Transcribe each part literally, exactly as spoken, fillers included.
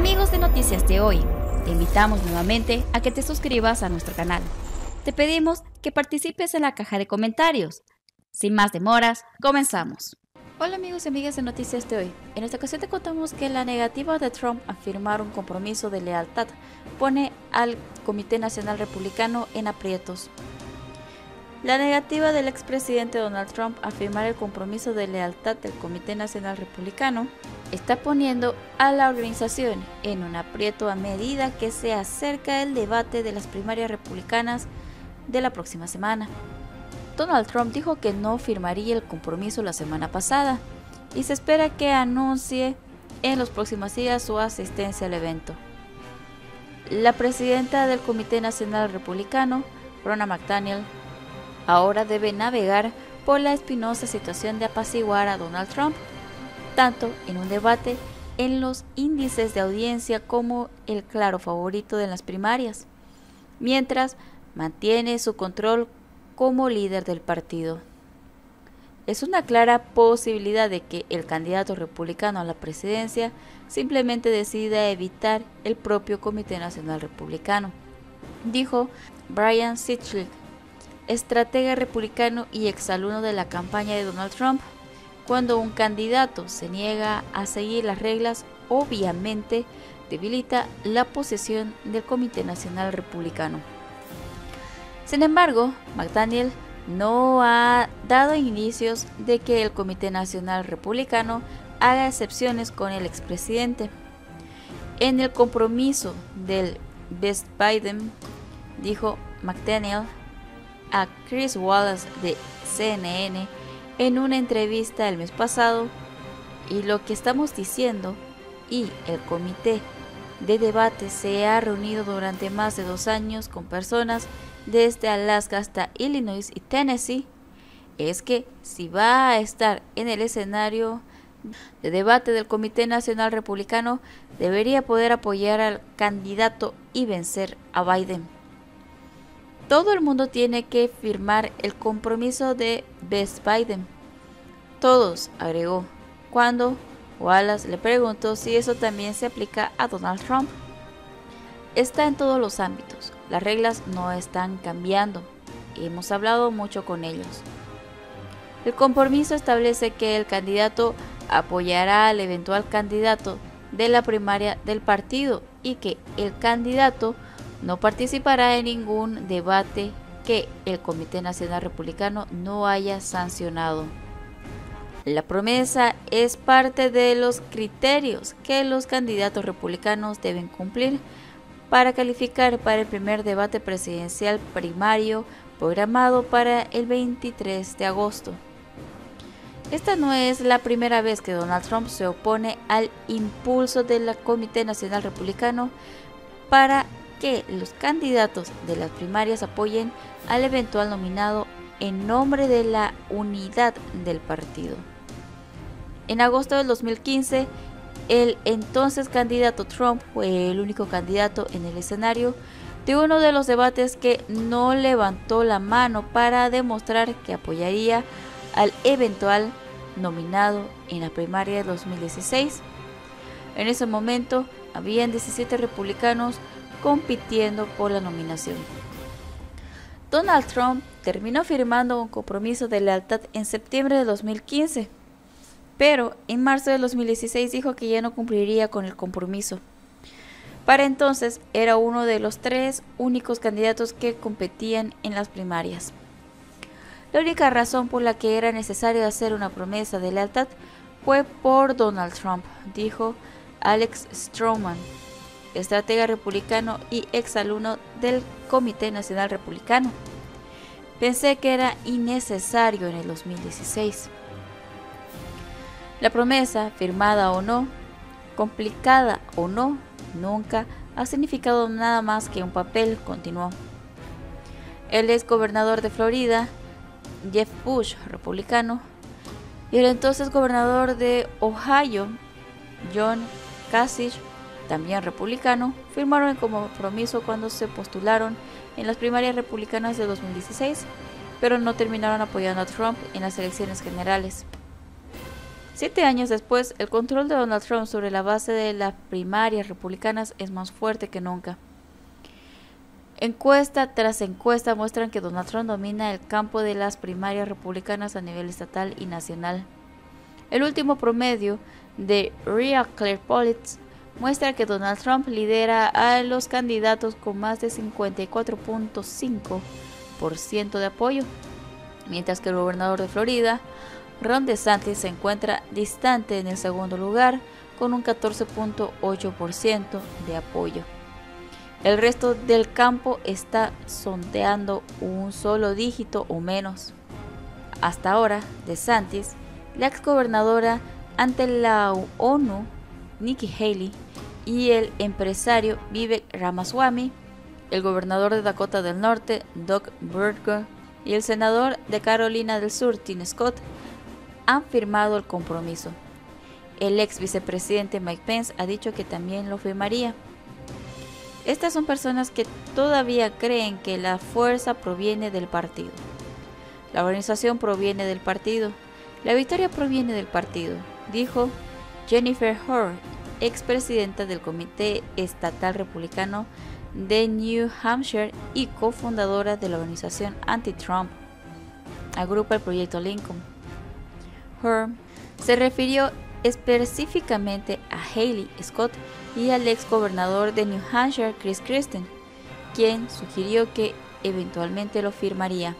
Amigos de Noticias de Hoy, te invitamos nuevamente a que te suscribas a nuestro canal. Te pedimos que participes en la caja de comentarios. Sin más demoras, comenzamos. Hola amigos y amigas de Noticias de Hoy. En esta ocasión te contamos que la negativa de Trump a firmar un compromiso de lealtad pone al Comité Nacional Republicano en aprietos. La negativa del expresidente Donald Trump a firmar el compromiso de lealtad del Comité Nacional Republicano está poniendo a la organización en un aprieto a medida que se acerca el debate de las primarias republicanas de la próxima semana. Donald Trump dijo que no firmaría el compromiso la semana pasada y se espera que anuncie en los próximos días su asistencia al evento. La presidenta del Comité Nacional Republicano, Ronna McDaniel, ahora debe navegar por la espinosa situación de apaciguar a Donald Trump, tanto en un debate en los índices de audiencia como el claro favorito de las primarias, mientras mantiene su control como líder del partido. Es una clara posibilidad de que el candidato republicano a la presidencia simplemente decida evitar el propio Comité Nacional Republicano, dijo Brian Sitchlick, estratega republicano y exalumno de la campaña de Donald Trump. Cuando un candidato se niega a seguir las reglas, obviamente debilita la posición del Comité Nacional Republicano. Sin embargo, McDaniel no ha dado indicios de que el Comité Nacional Republicano haga excepciones con el expresidente. En el compromiso del Best Biden, dijo McDaniel a Chris Wallace de C N N en una entrevista el mes pasado, y lo que estamos diciendo, y el comité de debate se ha reunido durante más de dos años con personas desde Alaska hasta Illinois y Tennessee, es que si va a estar en el escenario de debate del Comité Nacional Republicano, debería poder apoyar al candidato y vencer a Biden. Todo el mundo tiene que firmar el compromiso de Best Biden. Todos, agregó, cuando Wallace le preguntó si eso también se aplica a Donald Trump. Está en todos los ámbitos. Las reglas no están cambiando. Hemos hablado mucho con ellos. El compromiso establece que el candidato apoyará al eventual candidato de la primaria del partido y que el candidato no participará en ningún debate que el Comité Nacional Republicano no haya sancionado. La promesa es parte de los criterios que los candidatos republicanos deben cumplir para calificar para el primer debate presidencial primario programado para el veintitrés de agosto. Esta no es la primera vez que Donald Trump se opone al impulso del Comité Nacional Republicano para que los candidatos de las primarias apoyen al eventual nominado en nombre de la unidad del partido. En agosto del dos mil quince, el entonces candidato Trump fue el único candidato en el escenario de uno de los debates que no levantó la mano para demostrar que apoyaría al eventual nominado en la primaria de dos mil dieciséis. En ese momento, habían diecisiete republicanos compitiendo por la nominación. Donald Trump terminó firmando un compromiso de lealtad en septiembre de dos mil quince, pero en marzo de dos mil dieciséis dijo que ya no cumpliría con el compromiso. Para entonces era uno de los tres únicos candidatos que competían en las primarias. La única razón por la que era necesario hacer una promesa de lealtad fue por Donald Trump, dijo Alex Stroman, estratega republicano y exalumno del Comité Nacional Republicano. Pensé que era innecesario en el dos mil dieciséis. La promesa, firmada o no, complicada o no, nunca ha significado nada más que un papel, continuó. El ex gobernador de Florida, Jeb Bush, republicano, y el entonces gobernador de Ohio, John Kasich, también republicano, firmaron el compromiso cuando se postularon en las primarias republicanas de dos mil dieciséis, pero no terminaron apoyando a Trump en las elecciones generales. Siete años después, el control de Donald Trump sobre la base de las primarias republicanas es más fuerte que nunca. Encuesta tras encuesta muestran que Donald Trump domina el campo de las primarias republicanas a nivel estatal y nacional. El último promedio de Real Clear Politics muestra que Donald Trump lidera a los candidatos con más de cincuenta y cuatro punto cinco por ciento de apoyo, mientras que el gobernador de Florida, Ron DeSantis, se encuentra distante en el segundo lugar con un catorce punto ocho por ciento de apoyo. El resto del campo está sondeando un solo dígito o menos. Hasta ahora, DeSantis, la exgobernadora ante la ONU, Nikki Haley, y el empresario Vivek Ramaswamy, el gobernador de Dakota del Norte, Doug Burgum, y el senador de Carolina del Sur, Tim Scott, han firmado el compromiso. El ex vicepresidente Mike Pence ha dicho que también lo firmaría. Estas son personas que todavía creen que la fuerza proviene del partido. La organización proviene del partido. La victoria proviene del partido, dijo Jennifer Hoare, expresidenta del Comité Estatal Republicano de New Hampshire y cofundadora de la organización anti-Trump, agrupa el Proyecto Lincoln. Hoare se refirió específicamente a Haley Scott y al ex gobernador de New Hampshire, Chris Christie, quien sugirió que eventualmente lo firmaría.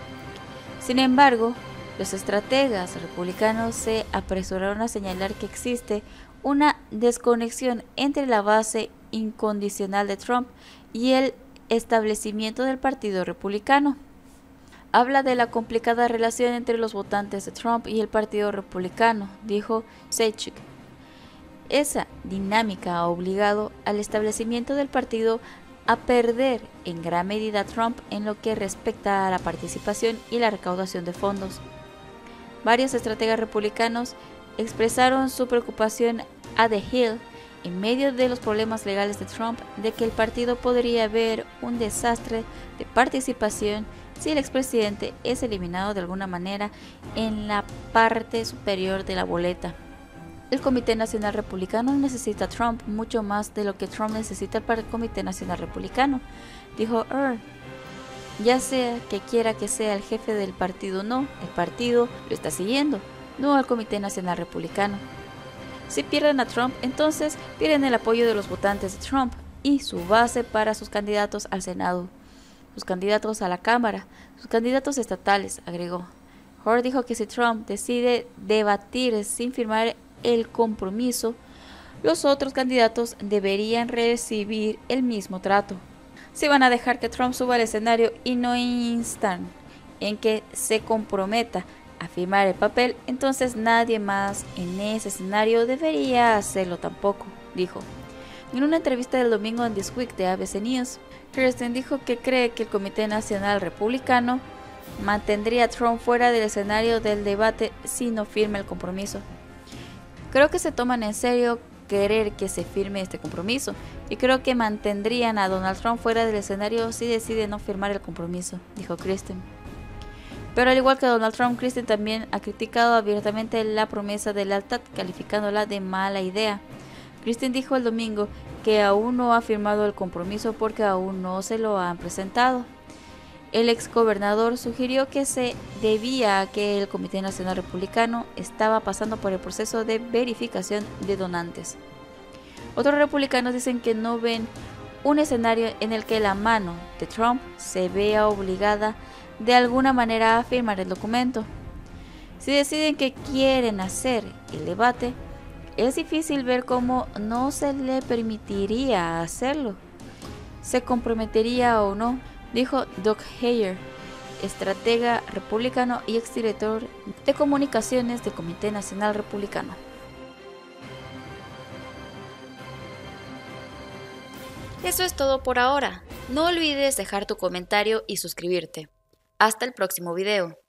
Sin embargo, los estrategas republicanos se apresuraron a señalar que existe una desconexión entre la base incondicional de Trump y el establecimiento del Partido Republicano. Habla de la complicada relación entre los votantes de Trump y el Partido Republicano, dijo Seichik. Esa dinámica ha obligado al establecimiento del partido a perder en gran medida a Trump en lo que respecta a la participación y la recaudación de fondos. Varios estrategas republicanos expresaron su preocupación a The Hill en medio de los problemas legales de Trump de que el partido podría ver un desastre de participación si el expresidente es eliminado de alguna manera en la parte superior de la boleta. El Comité Nacional Republicano necesita a Trump mucho más de lo que Trump necesita para el Comité Nacional Republicano, dijo Earl. Ya sea que quiera que sea el jefe del partido o no, el partido lo está siguiendo, no al Comité Nacional Republicano. Si pierden a Trump, entonces pierden el apoyo de los votantes de Trump y su base para sus candidatos al Senado, sus candidatos a la Cámara, sus candidatos estatales, agregó. Hoare dijo que si Trump decide debatir sin firmar el compromiso, los otros candidatos deberían recibir el mismo trato. Si van a dejar que Trump suba al escenario y no instan en que se comprometa a firmar el papel, entonces nadie más en ese escenario debería hacerlo tampoco, dijo. En una entrevista del domingo en This Week de A B C News, Kirsten dijo que cree que el Comité Nacional Republicano mantendría a Trump fuera del escenario del debate si no firma el compromiso. Creo que se toman en serio querer que se firme este compromiso y creo que mantendrían a Donald Trump fuera del escenario si decide no firmar el compromiso, dijo Kirsten. Pero al igual que Donald Trump, Kirsten también ha criticado abiertamente la promesa de lealtad, calificándola de mala idea. Kirsten dijo el domingo que aún no ha firmado el compromiso porque aún no se lo han presentado. El exgobernador sugirió que se debía a que el Comité Nacional Republicano estaba pasando por el proceso de verificación de donantes. Otros republicanos dicen que no ven un escenario en el que la mano de Trump se vea obligada de alguna manera a firmar el documento. Si deciden que quieren hacer el debate, es difícil ver cómo no se le permitiría hacerlo. ¿Se comprometería o no?, dijo Doug Heyer, estratega republicano y exdirector de comunicaciones del Comité Nacional Republicano. Eso es todo por ahora. No olvides dejar tu comentario y suscribirte. Hasta el próximo video.